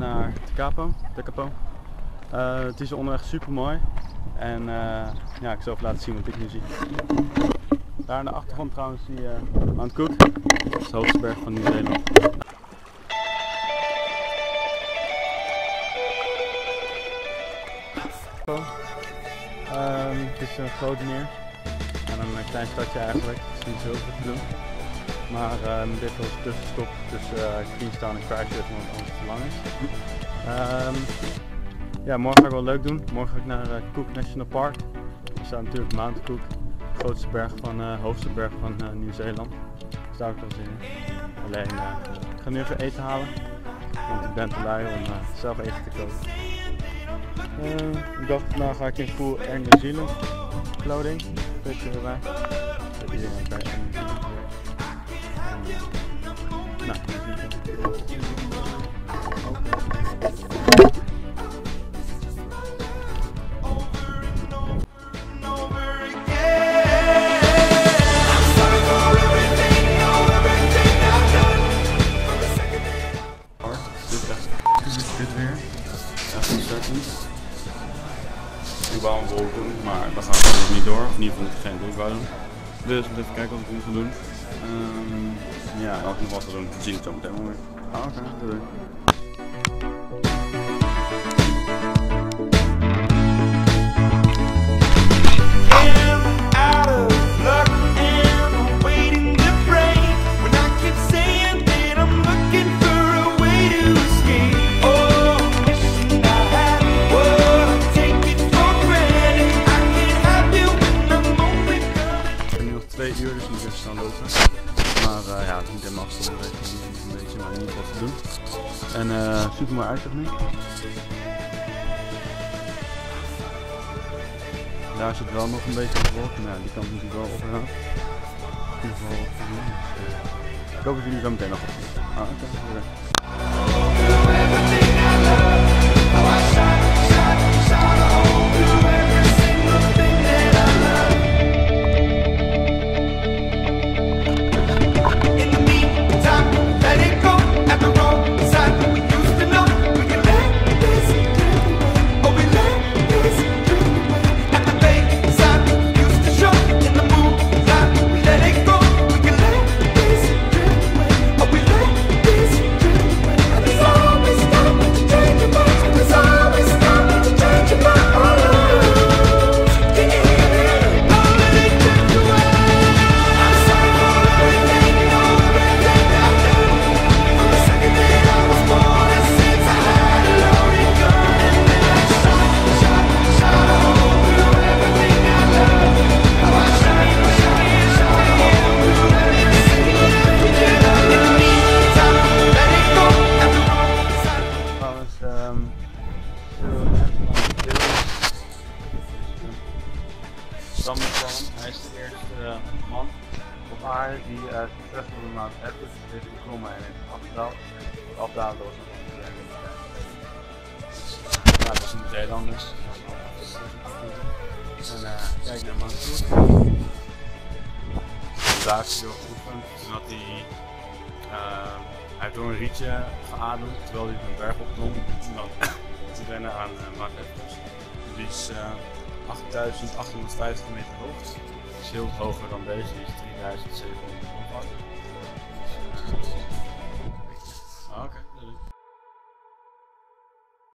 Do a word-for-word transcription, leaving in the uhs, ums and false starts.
Naar Te Capo, Te Capo. Uh, het is onderweg super mooi en uh, ja, ik zal even laten zien wat ik nu zie. Daar in de achtergrond trouwens zie je uh, Mount Cook, dat is de hoogste berg van Nieuw-Zeeland. Uh, het is een groot meer en een klein stadje eigenlijk, het is niet zo heel veel te doen. Maar uh, dit was een tussenstop tussen uh, Queenstown en Christchurch, omdat het anders te lang is. Um, ja, morgen ga ik wel leuk doen. Morgen ga ik naar uh, Cook National Park. Er staat natuurlijk Mount Cook, de grootste berg van, uh, hoogste berg van uh, Nieuw-Zeeland. Dus daar heb ik wel zin in. Alleen, uh, ik ga nu even eten halen, want ik ben te lui om uh, zelf eten te koken. Uh, ik dacht, vandaag ga ik in full Air New Zealand clothing. Beetje erbij. Dat iedereen bij Air New Zealand werkt. Nou, dit weer. Echt ontzettend. Ik wou een wolk doen, maar dat gaat natuurlijk niet door. Of in ieder geval moet ik geen wolk wou doen. Dus even kijken wat ik moet doen. Um, ja, als ik nog wat te doen, zie ik het zo meteen wel weer. Ah, oké, okay, doei. Twee uur, dus niet eens snel lopen. Maar uh, ja, het is niet helemaal stom, een beetje, een beetje, maar niet wat te doen. En uh, super mooi uitzicht nu. Daar zit wel nog een beetje op de wolk, maar ja, die kant moet ik wel opgaan. In ieder geval op te doen. Dus, uh, ik hoop dat jullie zo meteen nog op zien. Ah, oké, okay. Hij is de eerste uh, man op aarde die uh, succesvol de Mount Everest heeft geklommen en heeft afgedaald. Het afdalen was nog een beetje. Nou, dat is Nieuw-Zeelanders. En uh, kijk naar Mount Cook. Daar is hij heel geoefend. Toen had hij, uh, hij heeft door een rietje geademd terwijl hij een berg opklom. Om dan te rennen aan uh, Mount Everest. Die is uh, achtduizend achthonderdvijftig meter hoog. Dat is heel hoger dan deze, die is drieduizend zevenhonderd.